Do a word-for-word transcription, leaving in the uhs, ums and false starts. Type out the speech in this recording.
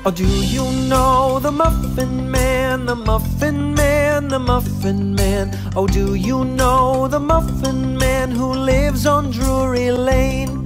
Oh, do you know the Muffin Man, the Muffin Man, the Muffin Man? Oh, do you know the Muffin Man who lives on Drury Lane?